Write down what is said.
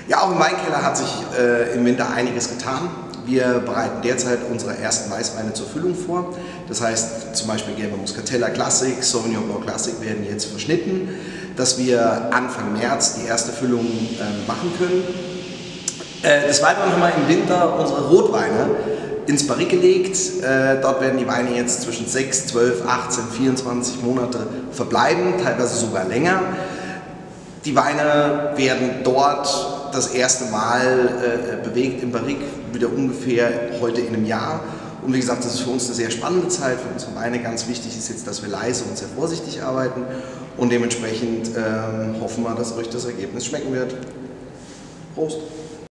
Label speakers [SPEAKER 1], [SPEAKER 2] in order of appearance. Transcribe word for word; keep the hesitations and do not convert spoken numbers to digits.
[SPEAKER 1] Ja, auch im Weinkeller hat sich äh, im Winter einiges getan. Wir bereiten derzeit unsere ersten Weißweine zur Füllung vor. Das heißt, zum Beispiel Gelbe Muscatella Classic, Sauvignon Blanc Classic werden jetzt verschnitten, dass wir Anfang März die erste Füllung äh, machen können. Äh, des Weiteren haben wir im Winter unsere Rotweine ins Barrique gelegt. Äh, dort werden die Weine jetzt zwischen sechs, zwölf, achtzehn, vierundzwanzig Monate verbleiben, teilweise sogar länger. Die Weine werden dort das erste Mal äh, bewegt im Barrique, wieder ungefähr heute in einem Jahr. Und wie gesagt, das ist für uns eine sehr spannende Zeit. Für unsere Weine ganz wichtig ist jetzt, dass wir leise und sehr vorsichtig arbeiten. Und dementsprechend ähm, hoffen wir, dass euch das Ergebnis schmecken wird. Prost!